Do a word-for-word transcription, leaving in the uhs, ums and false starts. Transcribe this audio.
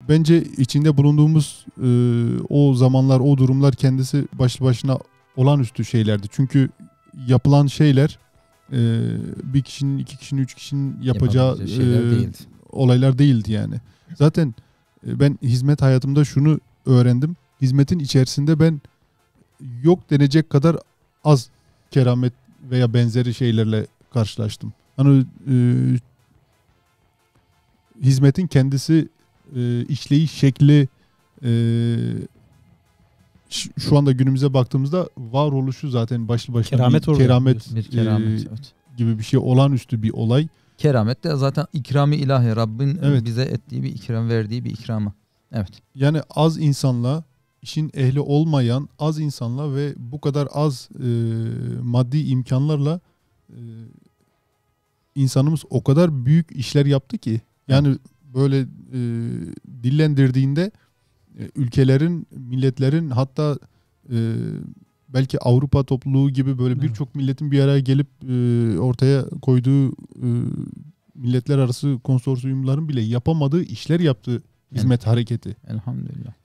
bence içinde bulunduğumuz e, o zamanlar, o durumlar kendisi başlı başına olağanüstü şeylerdi. Çünkü yapılan şeyler e, bir kişinin, iki kişinin, üç kişinin yapacağı şeyler e, değildi. olaylar değildi yani. Zaten e, ben hizmet hayatımda şunu öğrendim. Hizmetin içerisinde ben yok denecek kadar az keramet veya benzeri şeylerle karşılaştım. Hani e, hizmetin kendisi, e, işleyiş şekli, e, ş- şu anda günümüze baktığımızda varoluşu zaten başlı başına Keramet bir oluyor keramet, Bir keramet. e, Evet. gibi bir şey, olağanüstü bir olay. Keramet de zaten ikrami ilahi. Rabbin Evet. bize ettiği bir ikram, verdiği bir ikramı. Evet. Yani az insanla, işin ehli olmayan az insanla ve bu kadar az e, maddi imkanlarla e, insanımız o kadar büyük işler yaptı ki. Yani böyle e, dillendirdiğinde e, ülkelerin, milletlerin, hatta e, belki Avrupa topluluğu gibi böyle Evet. birçok milletin bir araya gelip e, ortaya koyduğu e, milletler arası konsorsiyumların bile yapamadığı işler yaptı hizmet hareketi. Elhamdülillah.